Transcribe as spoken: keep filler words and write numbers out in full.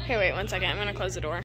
Hey, wait one second. I'm gonna close the door.